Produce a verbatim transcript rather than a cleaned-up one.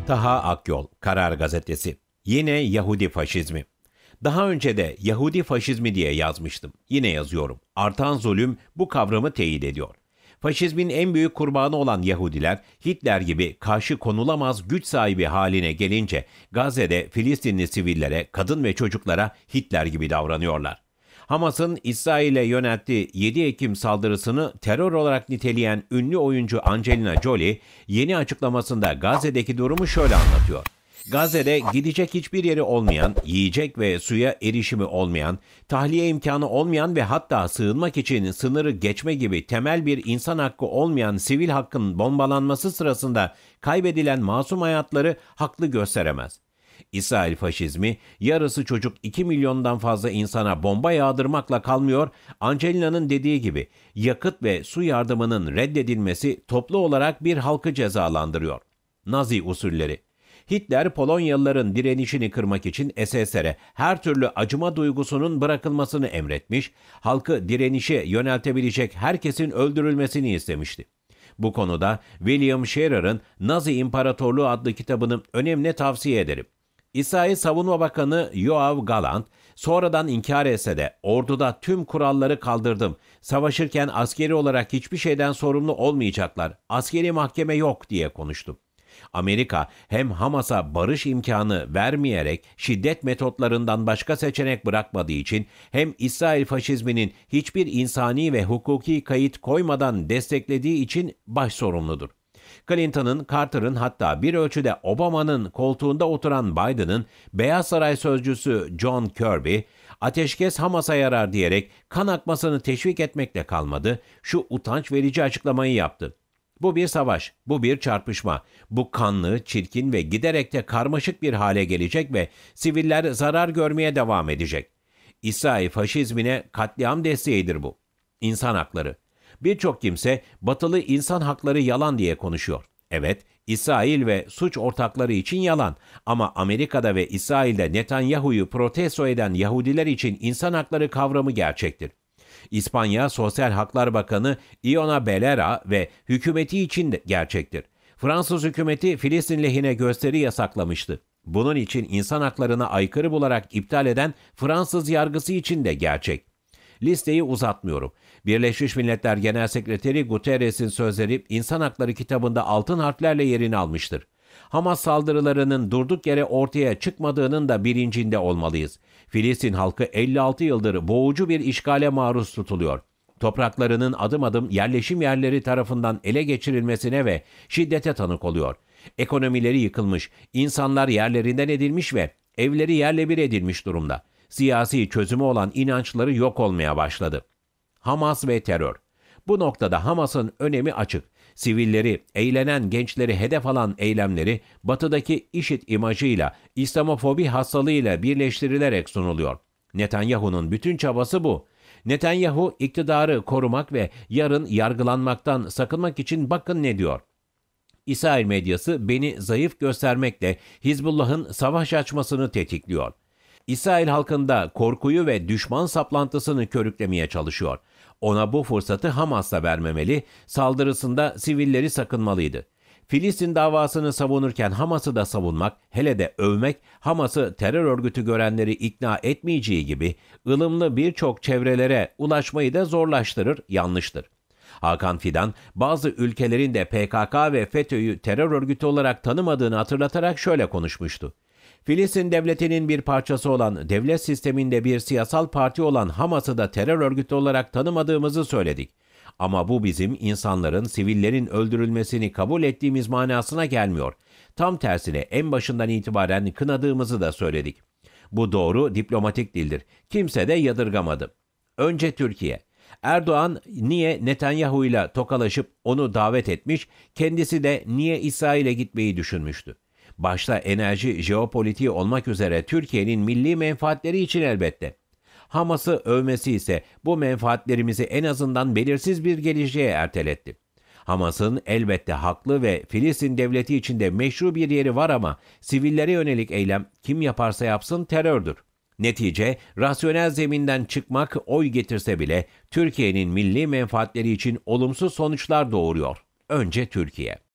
Taha Akyol, Karar Gazetesi. Yine Yahudi faşizmi. Daha önce de Yahudi faşizmi diye yazmıştım. Yine yazıyorum. Artan zulüm bu kavramı teyit ediyor. Faşizmin en büyük kurbanı olan Yahudiler, Hitler gibi karşı konulamaz güç sahibi haline gelince Gazze'de Filistinli sivillere, kadın ve çocuklara Hitler gibi davranıyorlar. Hamas'ın İsrail'e yönelttiği yedi Ekim saldırısını terör olarak niteleyen ünlü oyuncu Angelina Jolie, yeni açıklamasında Gazze'deki durumu şöyle anlatıyor. Gazze'de gidecek hiçbir yeri olmayan, yiyecek ve suya erişimi olmayan, tahliye imkanı olmayan ve hatta sığınmak için sınırı geçme gibi temel bir insan hakkı olmayan sivil hakkın bombalanması sırasında kaybedilen masum hayatları haklı gösteremez. İsrail faşizmi, yarısı çocuk iki milyondan fazla insana bomba yağdırmakla kalmıyor, Angelina'nın dediği gibi yakıt ve su yardımının reddedilmesi toplu olarak bir halkı cezalandırıyor. Nazi usulleri. Hitler, Polonyalıların direnişini kırmak için S S R'e her türlü acıma duygusunun bırakılmasını emretmiş, halkı direnişe yöneltebilecek herkesin öldürülmesini istemişti. Bu konuda William Scherer'ın Nazi İmparatorluğu adlı kitabını önemli tavsiye ederim. İsrail Savunma Bakanı Yoav Gallant, sonradan inkar etse de orduda tüm kuralları kaldırdım, savaşırken askeri olarak hiçbir şeyden sorumlu olmayacaklar, askeri mahkeme yok diye konuştu. Amerika hem Hamas'a barış imkanı vermeyerek şiddet metotlarından başka seçenek bırakmadığı için hem İsrail faşizminin hiçbir insani ve hukuki kayıt koymadan desteklediği için baş sorumludur. Clinton'ın, Carter'ın hatta bir ölçüde Obama'nın koltuğunda oturan Biden'ın Beyaz Saray sözcüsü John Kirby, ateşkes Hamas'a yarar diyerek kan akmasını teşvik etmekle kalmadı, şu utanç verici açıklamayı yaptı. Bu bir savaş, bu bir çarpışma. Bu kanlı, çirkin ve giderek de karmaşık bir hale gelecek ve siviller zarar görmeye devam edecek. İsrail faşizmine katliam desteğidir bu. İnsan hakları. Birçok kimse batılı insan hakları yalan diye konuşuyor. Evet, İsrail ve suç ortakları için yalan ama Amerika'da ve İsrail'de Netanyahu'yu protesto eden Yahudiler için insan hakları kavramı gerçektir. İspanya Sosyal Haklar Bakanı Iona Belarra ve hükümeti için de gerçektir. Fransız hükümeti Filistin lehine gösteri yasaklamıştı. Bunun için insan haklarına aykırı bularak iptal eden Fransız yargısı için de gerçek. Listeyi uzatmıyorum. Birleşmiş Milletler Genel Sekreteri Guterres'in sözleri İnsan Hakları kitabında altın harflerle yerini almıştır. Hamas saldırılarının durduk yere ortaya çıkmadığının da bilincinde olmalıyız. Filistin halkı elli altı yıldır boğucu bir işgale maruz tutuluyor. Topraklarının adım adım yerleşim yerleri tarafından ele geçirilmesine ve şiddete tanık oluyor. Ekonomileri yıkılmış, insanlar yerlerinden edilmiş ve evleri yerle bir edilmiş durumda. Siyasi çözümü olan inançları yok olmaya başladı. Hamas ve terör. Bu noktada Hamas'ın önemi açık. Sivilleri, eğlenen gençleri hedef alan eylemleri batıdaki IŞİD imajıyla, İslamofobi hastalığıyla birleştirilerek sunuluyor. Netanyahu'nun bütün çabası bu. Netanyahu iktidarı korumak ve yarın yargılanmaktan sakınmak için bakın ne diyor. İsrail medyası beni zayıf göstermekle Hizbullah'ın savaş açmasını tetikliyor. İsrail halkında korkuyu ve düşman saplantısını körüklemeye çalışıyor. Ona bu fırsatı Hamas'la vermemeli, saldırısında sivilleri sakınmalıydı. Filistin davasını savunurken Hamas'ı da savunmak, hele de övmek, Hamas'ı terör örgütü görenleri ikna etmeyeceği gibi ılımlı birçok çevrelere ulaşmayı da zorlaştırır, yanlıştır. Hakan Fidan, bazı ülkelerin de P K K ve FETÖ'yü terör örgütü olarak tanımadığını hatırlatarak şöyle konuşmuştu. Filistin devletinin bir parçası olan, devlet sisteminde bir siyasal parti olan Hamas'ı da terör örgütü olarak tanımadığımızı söyledik. Ama bu bizim insanların, sivillerin öldürülmesini kabul ettiğimiz manasına gelmiyor. Tam tersine en başından itibaren kınadığımızı da söyledik. Bu doğru diplomatik dildir. Kimse de yadırgamadı. Önce Türkiye. Erdoğan niye Netanyahu ile tokalaşıp onu davet etmiş, kendisi de niye İsrail'e gitmeyi düşünmüştü? Başta enerji, jeopolitiği olmak üzere Türkiye'nin milli menfaatleri için elbette. Hamas'ı övmesi ise bu menfaatlerimizi en azından belirsiz bir geleceğe erteletti. Hamas'ın elbette haklı ve Filistin devleti içinde meşru bir yeri var ama sivillere yönelik eylem kim yaparsa yapsın terördür. Netice, rasyonel zeminden çıkmak oy getirse bile Türkiye'nin milli menfaatleri için olumsuz sonuçlar doğuruyor. Önce Türkiye.